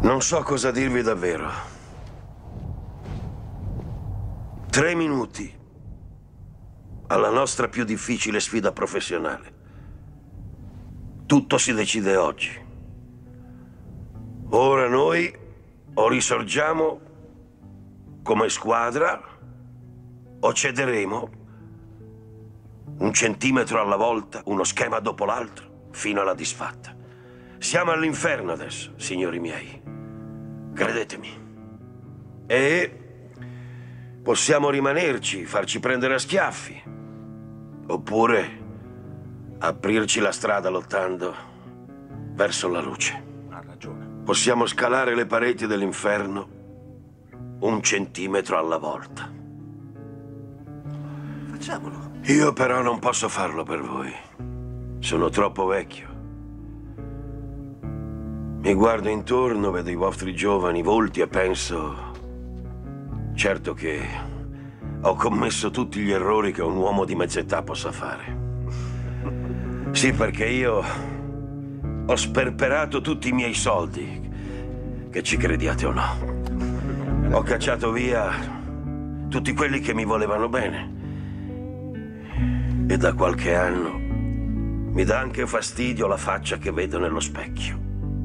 Non so cosa dirvi davvero. 3 minuti alla nostra più difficile sfida professionale. Tutto si decide oggi. Ora noi o risorgiamo come squadra o cederemo 1 centimetro alla volta, uno schema dopo l'altro, fino alla disfatta. Siamo all'inferno adesso, signori miei. Credetemi. E possiamo rimanerci, farci prendere a schiaffi. Oppure aprirci la strada lottando verso la luce. Ha ragione. Possiamo scalare le pareti dell'inferno 1 centimetro alla volta. Facciamolo. Io però non posso farlo per voi. Sono troppo vecchio. Mi guardo intorno, vedo i vostri giovani volti e penso... Certo che ho commesso tutti gli errori che un uomo di mezz'età possa fare. Sì, perché io ho sperperato tutti i miei soldi, che ci crediate o no. Ho cacciato via tutti quelli che mi volevano bene. E da qualche anno mi dà anche fastidio la faccia che vedo nello specchio.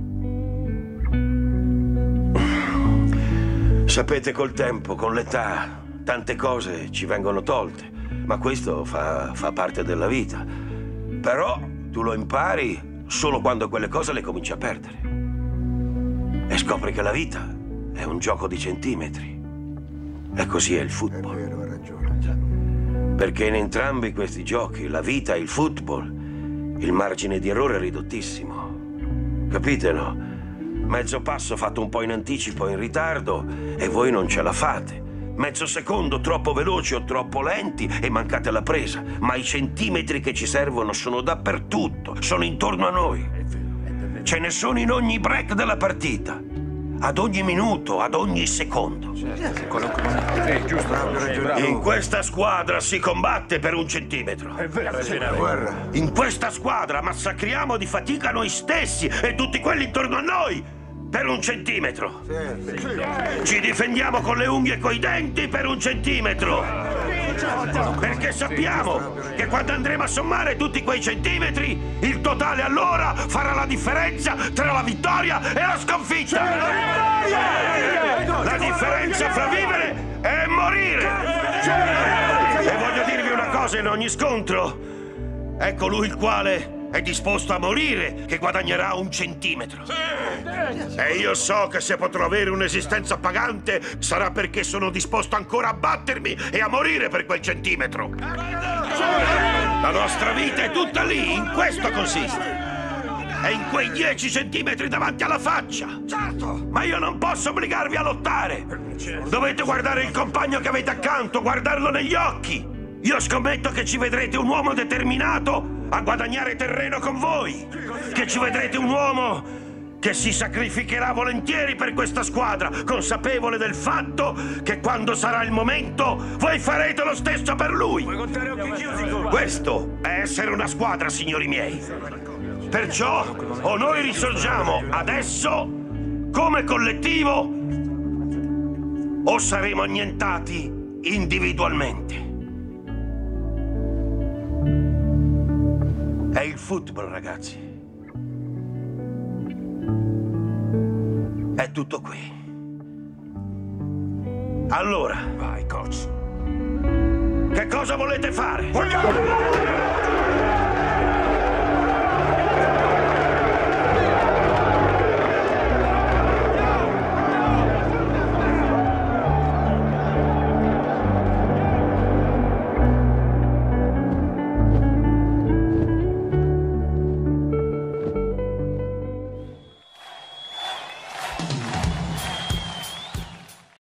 Sapete, col tempo, con l'età, tante cose ci vengono tolte, ma questo fa parte della vita. Però tu lo impari solo quando quelle cose le cominci a perdere. E scopri che la vita è un gioco di centimetri. E così è il football. È vero, ha ragione. Già. Perché in entrambi questi giochi, la vita e il football, il margine di errore è ridottissimo. Capite, no? Mezzo passo fatto un po' in anticipo o in ritardo e voi non ce la fate. Mezzo secondo troppo veloci o troppo lenti e mancate la presa. Ma i centimetri che ci servono sono dappertutto, sono intorno a noi. Ce ne sono in ogni break della partita. Ad ogni minuto, ad ogni secondo. Giusto, In questa squadra si combatte per 1 centimetro. È vero. Guarda. In questa squadra massacriamo di fatica noi stessi e tutti quelli intorno a noi per 1 centimetro. Ci difendiamo con le unghie e coi denti per 1 centimetro. Perché sappiamo che quando andremo a sommare tutti quei centimetri, il totale allora farà la differenza tra la vittoria e la sconfitta. La differenza fra vivere e morire. E voglio dirvi una cosa in ogni scontro. È colui il quale è disposto a morire che guadagnerà 1 centimetro. E io so che se potrò avere un'esistenza pagante sarà perché sono disposto ancora a battermi e a morire per quel centimetro. La nostra vita è tutta lì, in questo consiste. È in quei 10 centimetri davanti alla faccia. Certo. Ma io non posso obbligarvi a lottare. Dovete guardare il compagno che avete accanto, guardarlo negli occhi. Io scommetto che ci vedrete un uomo determinato a guadagnare terreno con voi. Che ci vedrete un uomo che si sacrificherà volentieri per questa squadra, consapevole del fatto che quando sarà il momento voi farete lo stesso per lui. Questo è essere una squadra, signori miei. Perciò o noi risorgiamo adesso come collettivo o saremo annientati individualmente. È il football, ragazzi. È tutto qui. Allora, Vai, coach. che cosa volete fare? Vogliamo!